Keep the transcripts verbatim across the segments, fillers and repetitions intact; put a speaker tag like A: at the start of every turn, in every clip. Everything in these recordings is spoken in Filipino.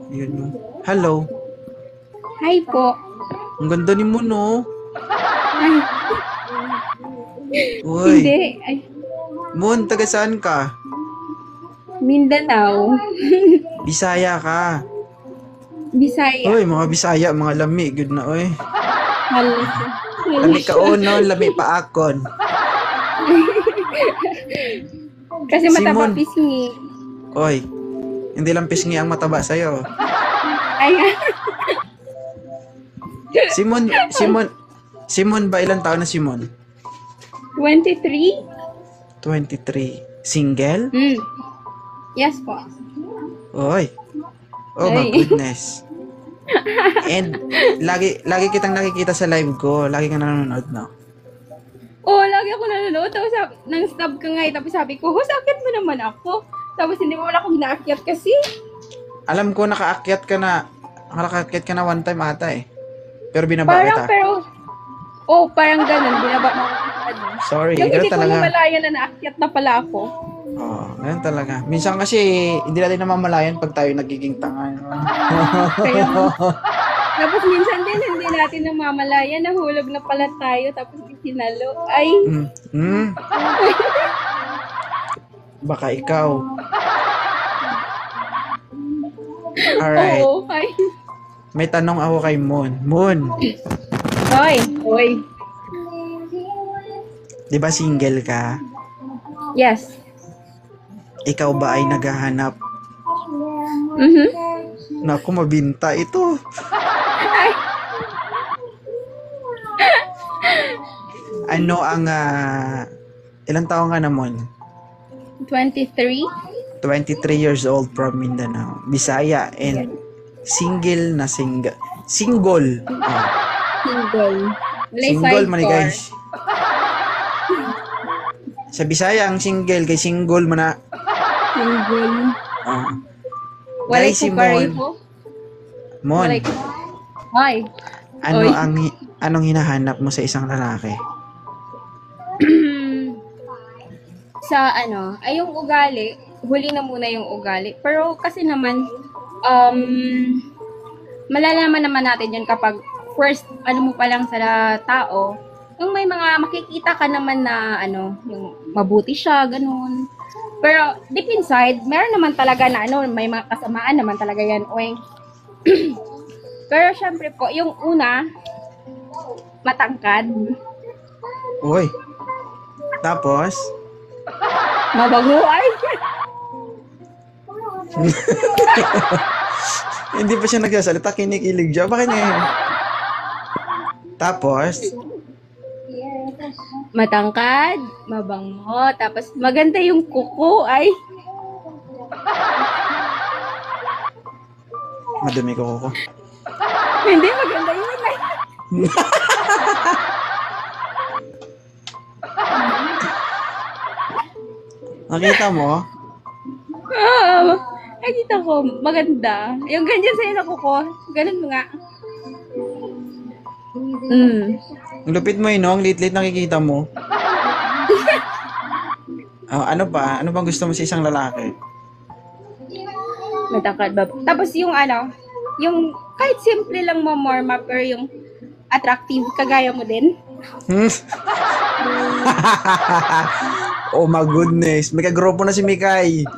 A: Yun no. Hello.
B: Hi po.
A: Ang ganda ni mo, no?
B: Ay,
A: Uy.
B: hindi. Ay,
A: Moon, taga saan ka?
B: Mindanao.
A: Bisaya ka.
B: Bisaya.
A: Uy, mga Bisaya, mga lami. Good na, uy.
B: Halos.
A: Lami ka uno, lami pa akon.
B: Kasi mataba
A: Simon.
B: pisngi.
A: Uy, hindi lang pisngi ang mataba sa'yo.
B: Ay,
A: Simon, Simon, Simon ba ilang taon na Simon?
B: twenty-three?
A: twenty-three. Single?
B: Hmm. Yes po.
A: Uy. Oh my
B: Ay.
A: goodness. And lagi lagi kitang nakikita sa live ko. Lagi ka nanonood, no?
B: Oo, oh, lagi ako nanonood. Tapos sabi, nang stab ka nga eh. Tapos sabi ko, oh, sakit mo naman ako. Tapos hindi mo wala akong ginaakyat kasi.
A: Alam ko nakaakyat ka na nakaakyat ka na one time ata eh. Pero binaba
B: Parang,
A: kita.
B: pero, oh, parang ganun. Binaba mo ako. Ano.
A: Sorry,
B: Yung
A: ganun
B: hindi ko
A: talaga.
B: namalayan na naakyat na pala ako.
A: Oh, ganun talaga. Minsan kasi hindi natin namamalayan pag tayo nagiging tanga. No?
B: Kaya, tapos minsan din, hindi natin namamalayan, nahulog na pala tayo, tapos isinalo. Ay,
A: Mm. Mm. Baka ikaw. Alright.
B: oo, ay.
A: May tanong ako kay Moon. Moon,
B: Hoy, hoy.
A: di ba single ka?
B: Yes.
A: Ikaw ba ay naghahanap?
B: Mhm.
A: Naku, mabinta ito. Ano ang, ah, ilang taong ka na, Mon?
B: twenty-three?
A: twenty-three years old from Mindanao. Bisaya and single na single. Single. Ah,
B: Single. Walay
A: single man eh,
B: sidecar.
A: guys. Sa Bisaya ang single kay single man na.
B: Single.
A: Ah.
B: Walay
A: Guys, si
B: kupareho.
A: Mon,
B: Walay. Hoy.
A: ano
B: Oy.
A: ang anong hinahanap mo sa isang lalaki?
B: Sa ano, ay yung ugali, huli na muna yung ugali. Pero kasi naman, um, malalaman naman natin yun kapag first, ano mo pa lang sa tao, yung may mga makikita ka naman na, ano, yung mabuti siya, ganun. Pero deep inside, meron naman talaga na, ano, may mga kasamaan naman talaga yan, oeng. Pero syempre po, yung una, matangkad,
A: Uy. Tapos,
B: mabango, ay.
A: hindi pa siya nagsasalita, kinikilig siya. Bakit ngayon? Tapos,
B: Matangkad, mabango, tapos maganda yung kuko, ay.
A: madumi ko ko.
B: Hindi, maganda yun, ay.
A: Nakita mo?
B: Ah, nakita ko, maganda. Yung ganyan sa'yo na kuko, ganun mo nga. Mm.
A: Ang lupit mo, ino. Ang lit-lit nakikita mo. Oh, ano pa? Ano bang gusto mo sa isang lalaki?
B: Matangkad ba? Tapos yung ano, yung kahit simple lang mo, Morma, pero yung attractive, kagaya mo din.
A: Hmm? Oh my goodness. May kagrupo na si Mikay.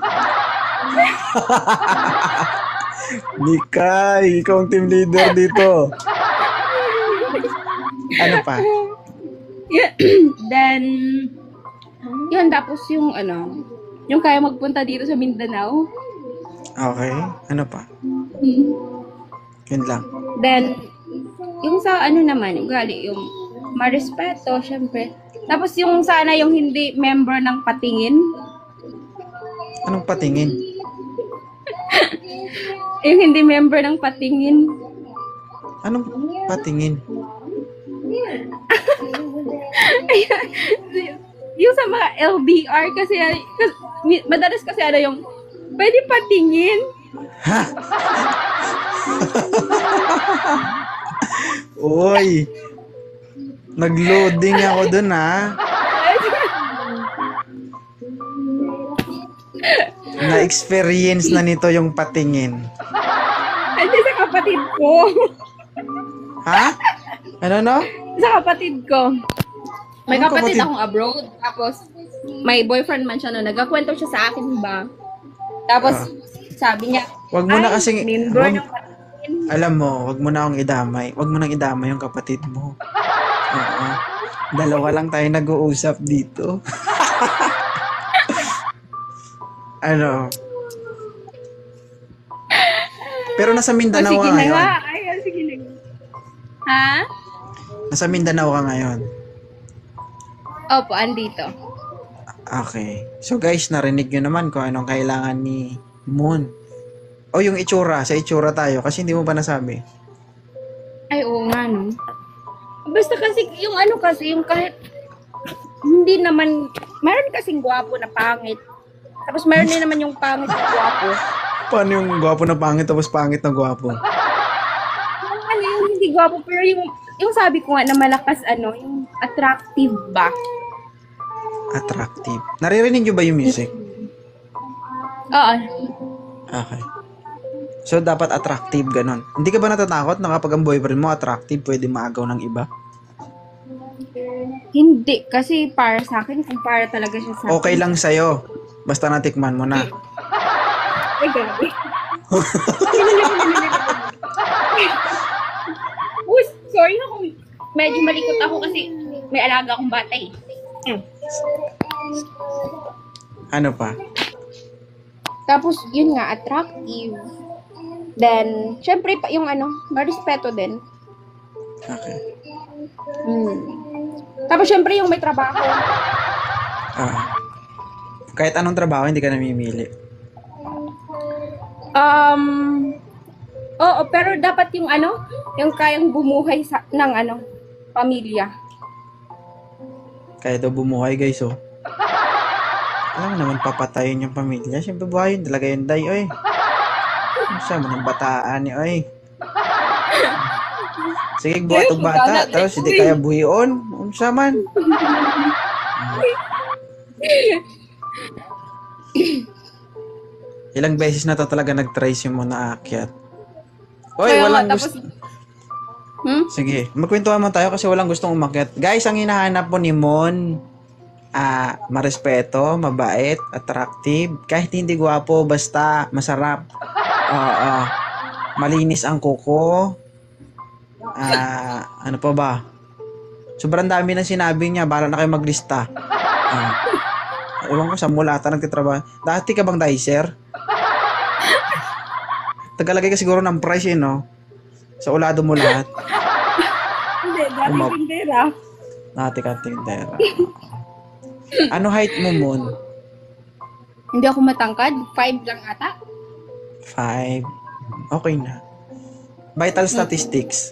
A: Mikay, ikaw ang team leader dito. Ano pa?
B: Then, yun, tapos yung ano, yung kaya magpunta dito sa Mindanao.
A: Okay. Ano pa?
B: Mm.
A: Yun lang.
B: Then, yung sa ano naman, ugali, yung marespeto, syempre. Tapos yung sana yung hindi member ng patingin.
A: Anong patingin?
B: Yung hindi member ng patingin.
A: Anong patingin?
B: Yung sa mga L D R kasi, kasi madalas kasi ano yung, pwede patingin.
A: Ha? Uy. Nag-loading ako dun, ha? Na-experience na nito yung patingin.
B: Hindi sa kapatid ko.
A: Ha? Ano no?
B: Sa kapatid ko. May
A: Anong
B: kapatid,
A: kapatid?
B: akong abroad. Tapos, may boyfriend man siya no. Nagkakwento siya sa akin ba? Tapos,
A: Ah.
B: sabi niya,
A: Wag mo na
B: "Ay,
A: kasing-
B: member
A: wag-
B: ng kapatid."
A: Alam mo, wag mo na akong idamay. Wag mo nang idamay yung kapatid mo. Oo. Dalawa lang tayo nag-uusap dito. Ano? Pero nasa
B: O,
A: Mindanao
B: sige
A: ka
B: na
A: ngayon.
B: nga. Ay, o, sige na nga. Ha?
A: Nasa Mindanao ka ngayon.
B: Opo, andito.
A: Okay. So guys, narinig nyo naman kung anong kailangan ni Moon. O yung itsura, sa itsura tayo kasi hindi mo pa nasabi.
B: Ay, oo nga, no? Basta kasi, yung ano kasi, yung kahit, hindi naman, meron kasing gwapo na pangit. Tapos meron din naman yung pangit na gwapo.
A: Paano yung gwapo na pangit tapos pangit na gwapo?
B: Yung ano, yung hindi gwapo, pero yung, yung sabi ko nga na malakas, ano, yung attractive ba?
A: Attractive. Naririnig nyo ba yung music?
B: Oo.
A: Okay. So, dapat attractive, ganon. Hindi ka ba natatakot na kapag ang boyfriend mo attractive, pwede maagaw ng iba?
B: Hindi, kasi para sa akin, kung para talaga siya sa akin.
A: Okay lang sa'yo. Basta natikman mo na.
B: Ay, grabe. Uy, sorry na kung medyo malikot ako kasi may alaga akong bata eh. Mm.
A: Ano pa?
B: Tapos, yun nga, attractive. Then, syempre, pa- yung ano, marespeto din.
A: Okay.
B: Mm. Tapos, syempre, yung may trabaho.
A: Ah. Kahit anong trabaho, hindi ka namimili.
B: Um, oo, pero dapat yung ano, yung kayang bumuhay sa, ng ano, pamilya.
A: Kaya daw bumuhay, guys, oh. Alam mo naman, papatayin yung pamilya. Siyempre, buhayin talaga yun, day, oy. Ano siya, manang bataan ni, oy. Sige, buhat og bata, tapos hindi kaya buhion. Ano siya man? Ilang beses na to talaga nag-trace yung mga aakyat. Oy,
B: Kaya nga,
A: walang
B: tapos-
A: gusto.
B: Hmm?
A: Sige, magkwentuhan mo tayo kasi walang gustong umakyat. Guys, ang hinahanap po ni Mon, ah, marespeto, mabait, attractive, kahit hindi gwapo, basta masarap. Oo. Malinis ang kuko. Ah, ano pa ba? Sobrang dami na sinabi niya, bala na kayo maglista. Ah. Ewan ko sa mulata nagtitrabaho. Dati ka bang dicer? Tagalagay ka siguro ng price eh, no? Sa ulado mo lahat.
B: Hindi, dati
A: Umab-
B: tindera.
A: Dati ka tindera. Ano height mo, Mon?
B: Hindi ako matangkad. Five lang ata.
A: Five. Okay na. Vital statistics.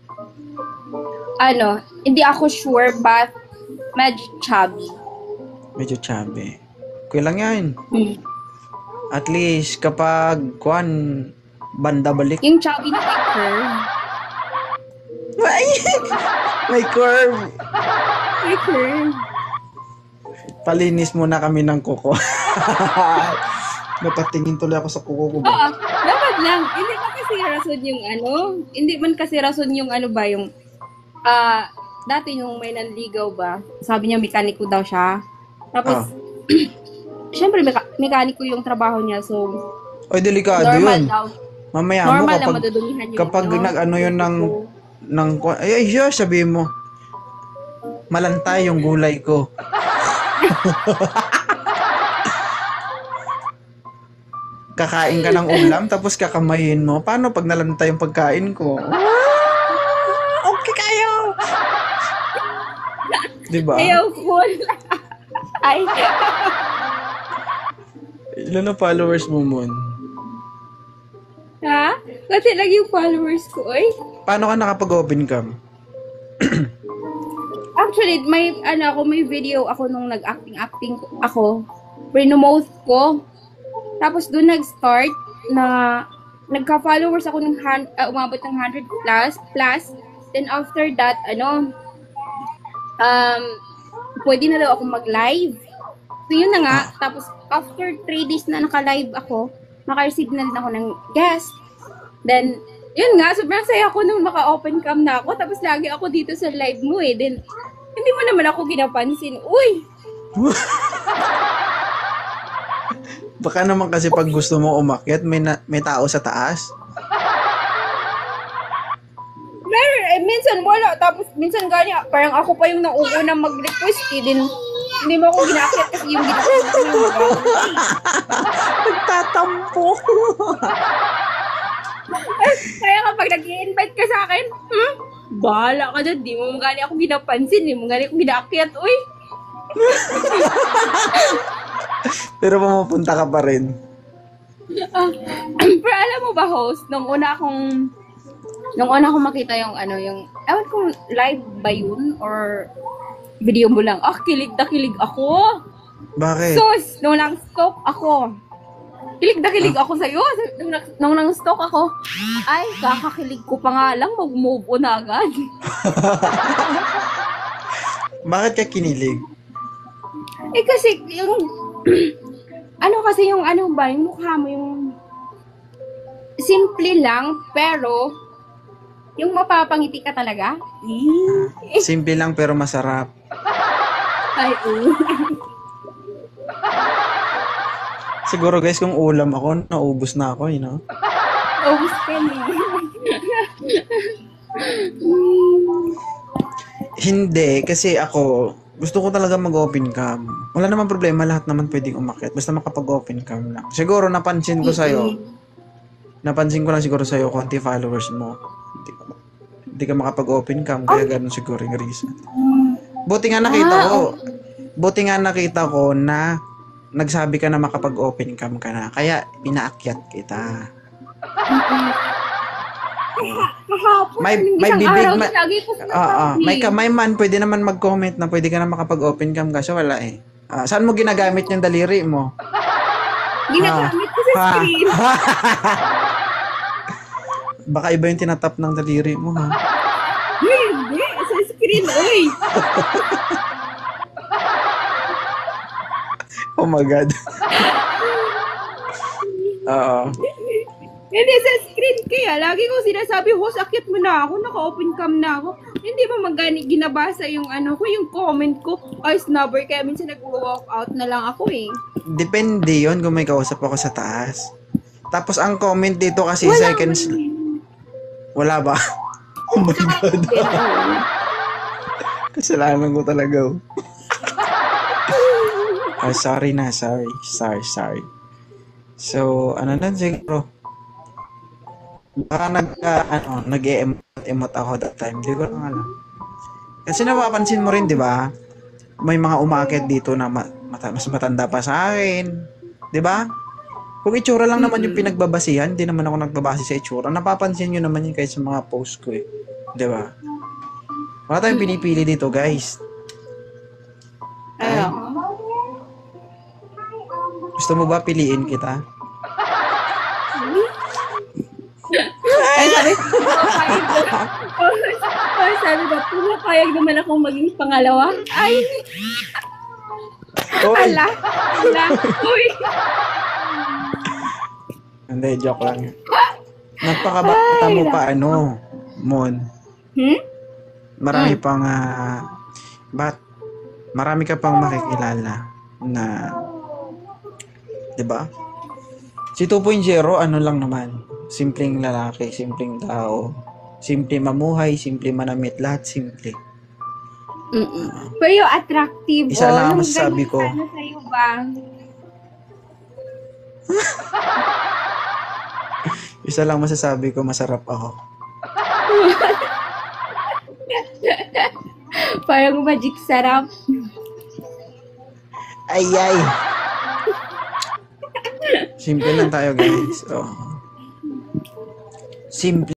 B: Ano, hindi ako sure but medyo chubby.
A: Medyo chubby. Okay lang yan.
B: Hmm.
A: At least, kapag, kwan, banda balik.
B: Yung chubby na may curve.
A: Ay! May curve.
B: May curve.
A: Palinis muna kami ng kuko. Napatingin tuloy ako sa kuko ko ba?
B: Oo, dapat lang. Hindi man kasi rason yung ano, hindi man kasi rason yung ano ba, yung, ah, dati yung may nanligaw ba, sabi niya mekaniko daw siya. Tapos,
A: Ah.
B: syempre meka- mekaniko yung trabaho niya, so,
A: Oy, delikado
B: normal
A: yun.
B: daw.
A: Mamaya mo
B: Normal lang
A: kapag,
B: madudumihan yung
A: kapag
B: ano,
A: nag-ano yun ng, ng, ay, ay, siya, sabihin mo, malantay yung gulay ko. Kakain ka ng ulam, tapos kakamayin mo. Paano pag nalantay yung pagkain ko? Ah, okay kayo! Diba?
B: Ayaw ko. Ay,
A: Ilan na followers mo, Mon?
B: ha? Kasi lang yung followers ko, oy.
A: Paano ka nakapag-open cam?
B: Actually, may, ano ako, may video ako nung nag-acting-acting ako. Renomote ko. Tapos doon nag-start na nagka-followers ako ng han- ah, umabot ng one hundred plus plus. Then after that, ano, um, pwede na daw ako mag-live. So yun na nga. Tapos after three days na naka-live ako, naka-receive na din ako ng guest. Then, yun nga, sobrang saya ko nung naka-open cam na ako. Tapos lagi ako dito sa live mo eh. Then, hindi mo naman ako ginapansin. Uy!
A: Baka naman kasi pag gusto mo umakyat, may, na, may tao sa taas.
B: Meron, eh, minsan wala. Tapos minsan gani, parang ako pa yung nauuna mag-request eh. Then, hindi mo ako ginakit kasi yung ginakit ko yung mag-
A: Nagtatampo.
B: Kaya kapag nag-i-invite ka sa akin, hmm? Bahala ka dyan. Di mo gani ako ginapansin. Di mo gani ako ginakit. Uy!
A: Pero pumupunta ka pa rin.
B: Ah, pero alam mo ba, host, nung una akong nung una akong makita yung ano, yung ewan kung live ba yun or video mo lang. Ah, kilig na kilig ako.
A: Bakit?
B: Sus, nung nang stalk ako. Kilig na kilig ako sa'yo. Nung, nung nang stalk ako, ay, kakakilig ko pa nga lang, mag-move on agad.
A: Bakit ka kinilig?
B: Eh kasi, yung, ano kasi yung, ano ba, yung mukha mo, yung, simple lang, pero, yung mapapangiti ka talaga. Eh.
A: Simple lang pero masarap.
B: Ay, uh.
A: Siguro guys, kung ulam ako, naubos na ako, you know?
B: Obus ka na.
A: Hindi, kasi ako, gusto ko talaga mag-open cam. Wala naman problema, lahat naman pwedeng umakyat. Basta makapag-open cam lang. Siguro, napansin ko sa'yo, napansin ko lang siguro sa'yo, konti followers mo. Hindi ka, hindi ka makapag-open cam, kaya ganun siguro yung reason. Buti nga nakita
B: Ah,
A: ko, buti nga nakita ko na nagsabi ka na makapag-open cam ka na, kaya pinaakyat kita.
B: Kahapon,
A: May-
B: yung
A: may
B: isang
A: bibig,
B: araw,
A: may-
B: lagi ko
A: Ah, ah,
B: sinasabi.
A: may kamay man, pwede naman mag-comment na pwede ka na makapag-open cam kasi wala eh. Ah, saan mo ginagamit yung daliri mo?
B: Ginagamit ko sa
A: Ha?
B: screen.
A: Baka iba yung tinatap ng daliri mo, ha?
B: Hindi, sa screen, uy.
A: Oh my God. Oo.
B: Hindi, sa screen kaya. Lagi ko sinasabi, host, akit mo na ako, naka-open cam na ako. Hindi ba magani ginabasa yung ano ko, yung comment ko. Ay, snubber, kaya minsan nag-walk out na lang ako eh.
A: Depende yon kung may kausap ako sa taas. Tapos ang comment dito kasi
B: Wala
A: seconds...
B: man.
A: Wala ba? Oh my God.
B: Hindi ako.
A: Kasalanan ko talaga. Oh. Ah, sorry na, sorry. Sorry, sorry. So, ano na siguro? Baka nag, uh, ano, nag-e-emote ako that time. Hindi ko lang alam. Kasi napapansin mo rin, di ba? May mga umaakit dito na ma- mata- mas matanda pa sa akin. Di ba? Kung itsura lang naman yung pinagbabasihan, hindi naman ako nagbabase sa itsura. Napapansin nyo naman yun kahit sa mga post ko eh. Di ba? Wala tayong pinipili dito, guys.
B: Ano?
A: Gusto mo ba piliin kita?
B: Ay, sabi, pumapayag na. Ay, sabi ba, pumapayag naman akong maging pangalawa? Ay,
A: Oy!
B: ala, ala, uy.
A: Hindi, joke lang yun. Napakabata mo pa, ano, Mon.
B: Hmm?
A: Marami pang, ah, bat, marami ka pang makikilala na, di ba? Si two point oh, ano lang naman, simpleng lalaki, simpleng tao, simple mamuhay, simple manamit, lahat simple.
B: Mm-mm. Pero yung attractive,
A: Isa lang ang
B: nung
A: masasabi
B: ganun
A: ko.
B: Sana sa'yo ba?
A: Isa lang masasabi ko, masarap ako.
B: Parang magic sarap.
A: Ay, ay! Simple lang tayo, guys. Oh. Simple.